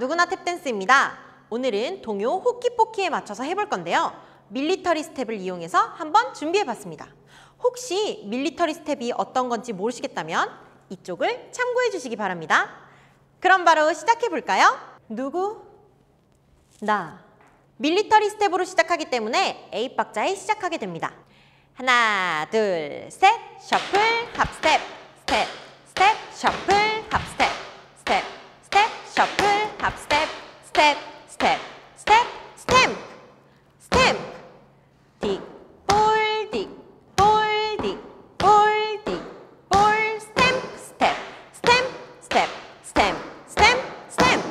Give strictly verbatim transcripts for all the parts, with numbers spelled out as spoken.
누구나 탭댄스입니다. 오늘은 동요 호키포키에 맞춰서 해볼 건데요. 밀리터리 스텝을 이용해서 한번 준비해봤습니다. 혹시 밀리터리 스텝이 어떤 건지 모르시겠다면 이쪽을 참고해 주시기 바랍니다. 그럼 바로 시작해볼까요? 누구? 나. 밀리터리 스텝으로 시작하기 때문에 에잇 박자에 시작하게 됩니다. 하나, 둘, 셋, 셔플, 합 스텝, 스텝, 스텝, 셔플, 합 스텝, 스텝, 스텝, 셔플, 합 스텝, 스텝, 스텝, 스텝, 스탬프, 스탬프, 딕, 볼, 딕, 볼, 딕, 볼, 딕, 볼, 스탬프, 스텝, 스탬프, 스텝, 스탬프, 스탬프, 스탬프.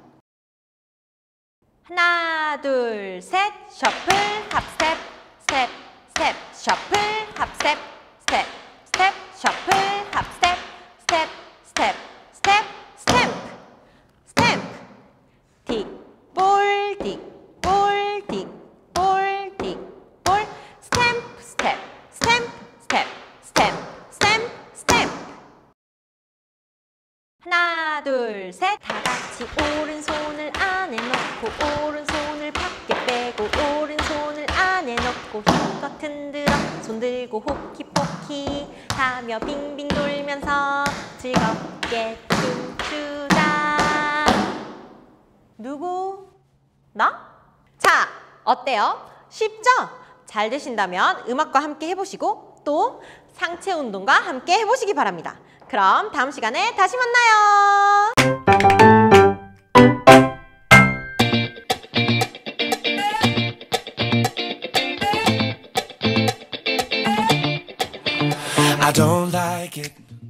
하나, 둘, 셋, 셔플, 합 스텝, 스텝, 스텝, 셔플, 합 스텝, 스텝, 스텝, 셔플, 합 스텝, 스텝, 스텝, 스텝, 스탬프, 스탬프, 딕, 볼, 딕, 볼, 딕, 볼, 딕, 볼, 스탬프, 스텝, 스탬프, 스텝, 스탬프, 스탬프, 스탬프. 하나, 둘, 셋. 다 같이 오른손을 안에 넣고 오른손을 밖에 빼고 오른손을 안에 넣고 힘껏 흔들어 손 들고 호키포키 하며 빙빙 돌면서 즐겁게 춤추자. 누구? 나? 자, 어때요? 쉽죠? 잘 되신다면 음악과 함께 해보시고 또 상체 운동과 함께 해보시기 바랍니다. 그럼 다음 시간에 다시 만나요. I don't like it